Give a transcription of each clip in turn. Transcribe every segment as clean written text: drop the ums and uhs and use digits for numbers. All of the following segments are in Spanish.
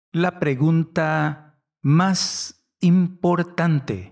La pregunta más importante.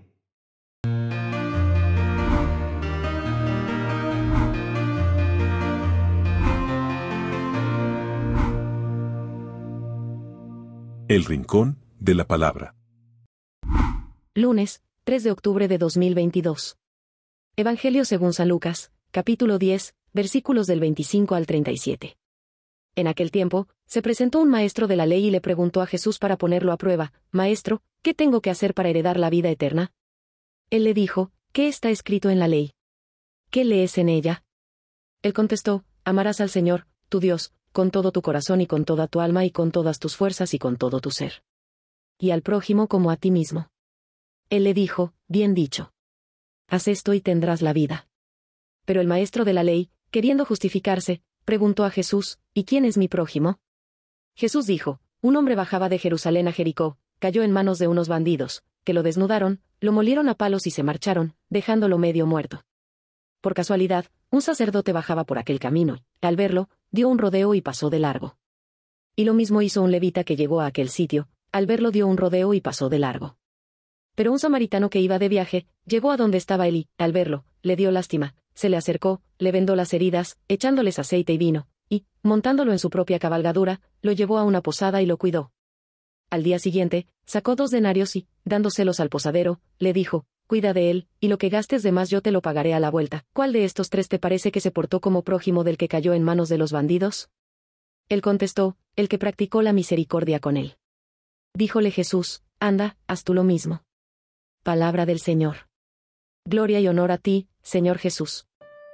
El Rincón de la Palabra. Lunes, 3 de octubre de 2022. Evangelio según San Lucas, capítulo 10, versículos del 25 al 37. En aquel tiempo, se presentó un maestro de la ley y le preguntó a Jesús para ponerlo a prueba: Maestro, ¿qué tengo que hacer para heredar la vida eterna? Él le dijo: ¿Qué está escrito en la ley? ¿Qué lees en ella? Él contestó: Amarás al Señor, tu Dios, con todo tu corazón y con toda tu alma y con todas tus fuerzas y con todo tu ser. Y al prójimo como a ti mismo. Él le dijo: Bien dicho. Haz esto y tendrás la vida. Pero el maestro de la ley, queriendo justificarse, preguntó a Jesús: ¿Y quién es mi prójimo? Jesús dijo: Un hombre bajaba de Jerusalén a Jericó, cayó en manos de unos bandidos, que lo desnudaron, lo molieron a palos y se marcharon, dejándolo medio muerto. Por casualidad, un sacerdote bajaba por aquel camino, y, al verlo, dio un rodeo y pasó de largo. Y lo mismo hizo un levita que llegó a aquel sitio, al verlo dio un rodeo y pasó de largo. Pero un samaritano que iba de viaje, llegó a donde estaba él y, al verlo, le dio lástima, se le acercó, le vendó las heridas, echándoles aceite y vino, y, montándolo en su propia cabalgadura, lo llevó a una posada y lo cuidó. Al día siguiente, sacó 2 denarios y, dándoselos al posadero, le dijo: Cuida de él, y lo que gastes de más yo te lo pagaré a la vuelta. ¿Cuál de estos 3 te parece que se portó como prójimo del que cayó en manos de los bandidos? Él contestó: El que practicó la misericordia con él. Díjole Jesús: Anda, haz tú lo mismo. Palabra del Señor. Gloria y honor a ti, Señor Jesús.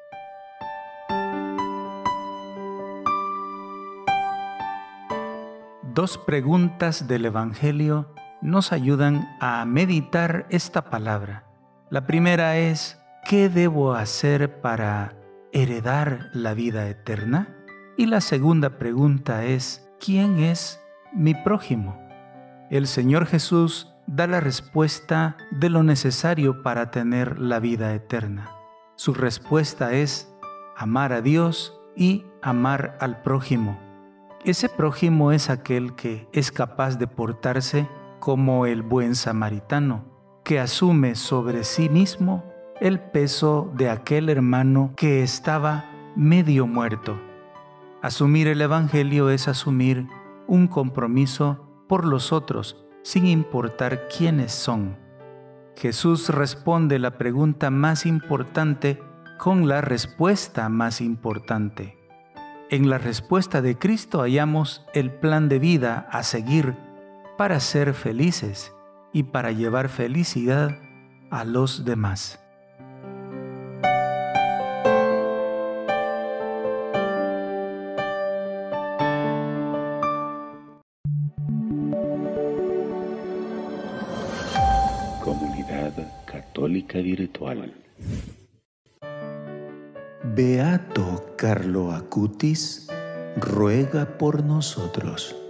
Dos preguntas del Evangelio nos ayudan a meditar esta palabra. La primera es: ¿qué debo hacer para heredar la vida eterna? Y la segunda pregunta es: ¿quién es mi prójimo? El Señor Jesús da la respuesta de lo necesario para tener la vida eterna. Su respuesta es amar a Dios y amar al prójimo. Ese prójimo es aquel que es capaz de portarse como el buen samaritano, que asume sobre sí mismo el peso de aquel hermano que estaba medio muerto. Asumir el Evangelio es asumir un compromiso por los otros, sin importar quiénes son. Jesús responde la pregunta más importante con la respuesta más importante. En la respuesta de Cristo hallamos el plan de vida a seguir para ser felices y para llevar felicidad a los demás. Comunidad Católica Virtual. Beato Carlo Acutis ruega por nosotros.